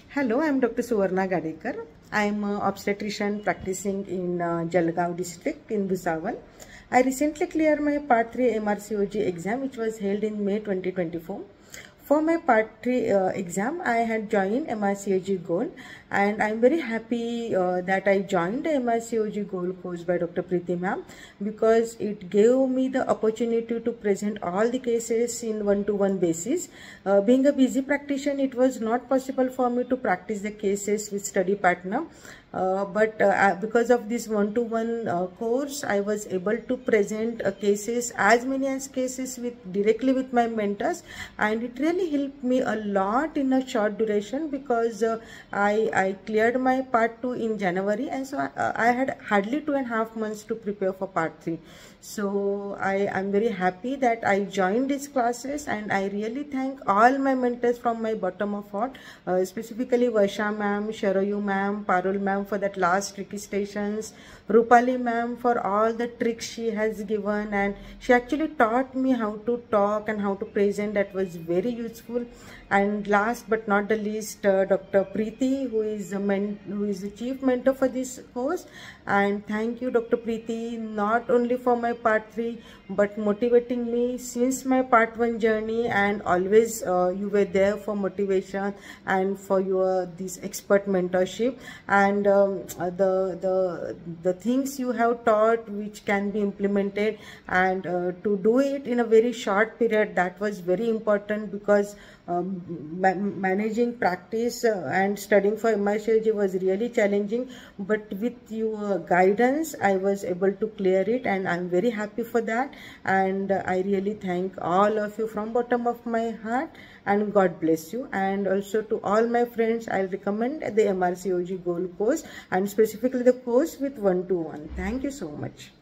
Hello, I am Dr. Suvarna Gadekar. I am an obstetrician practicing in Jalgaon district in Bhusawal. I recently cleared my Part 3 MRCOG exam, which was held in May 2024. For my Part 3 exam, I had joined MRCOG Gold, and I am very happy that I joined the MRCOG Gold course by Dr. Preeti ma'am, because it gave me the opportunity to present all the cases in one-to-one basis. Being a busy practitioner, it was not possible for me to practice the cases with study partner. But because of this one-to-one course, I was able to present cases, as many as cases directly with my mentors, and it really helped me a lot in a short duration, because I cleared my Part 2 in January, and so I had hardly 2.5 months to prepare for Part 3. So I am very happy that I joined these classes, and I really thank all my mentors from my bottom of heart, specifically Varsha ma'am, Sharayu ma'am, Parul ma'am for that last tricky stations, Rupali ma'am for all the tricks she has given, and she actually taught me how to talk and how to present. That was very useful. And last but not the least, Dr. Preeti, who is the chief mentor for this course. And thank you, Dr. Preeti, not only for my Part 3 but motivating me since my Part 1 journey, and always you were there for motivation and for your this expert mentorship, and the things you have taught which can be implemented, and to do it in a very short period, that was very important, because managing practice and studying for MRCOG was really challenging, but with your guidance I was able to clear it, and I'm very happy for that. And I really thank all of you from bottom of my heart, and God bless you. And also to all my friends, I'll recommend the MRCOG Gold course, and specifically the course with one-to-one. Thank you so much.